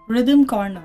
Rhythm Corner.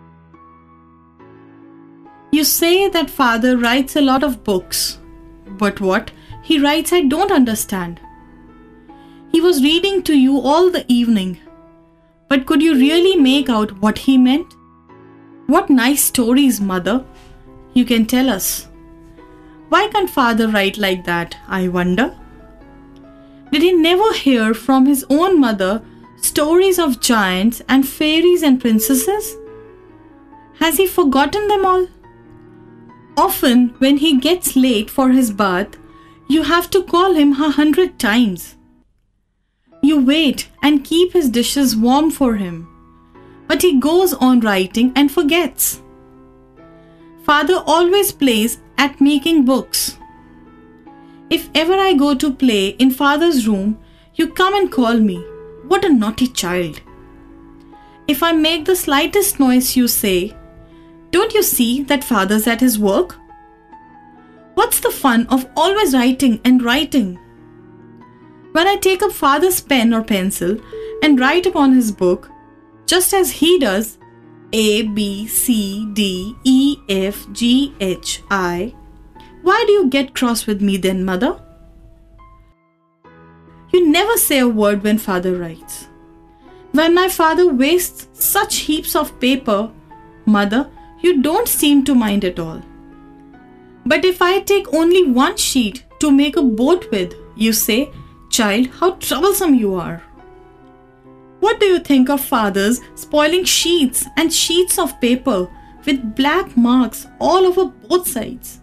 You say that father writes a lot of books, but what he writes I don't understand. He was reading to you all the evening, but could you really make out what he meant? What nice stories, mother. You can tell us. Why can't father write like that, I wonder? Did he never hear from his own mother stories of giants and fairies and princesses? Has he forgotten them all? Often, when he gets late for his bath, you have to call him 100 times. You wait and keep his dishes warm for him, but he goes on writing and forgets. Father always plays at making books. If ever I go to play in father's room, you come and call me. What a naughty child. If I make the slightest noise, you say, don't you see that father's at his work? What's the fun of always writing and writing? When I take up father's pen or pencil and write upon his book, just as he does, A, B, C, D, E, F, G, H, I, why do you get cross with me then, mother? You never say a word when father writes. When my father wastes such heaps of paper, mother, you don't seem to mind at all. But if I take only one sheet to make a boat with, you say, child, how troublesome you are. What do you think of fathers spoiling sheets and sheets of paper with black marks all over both sides?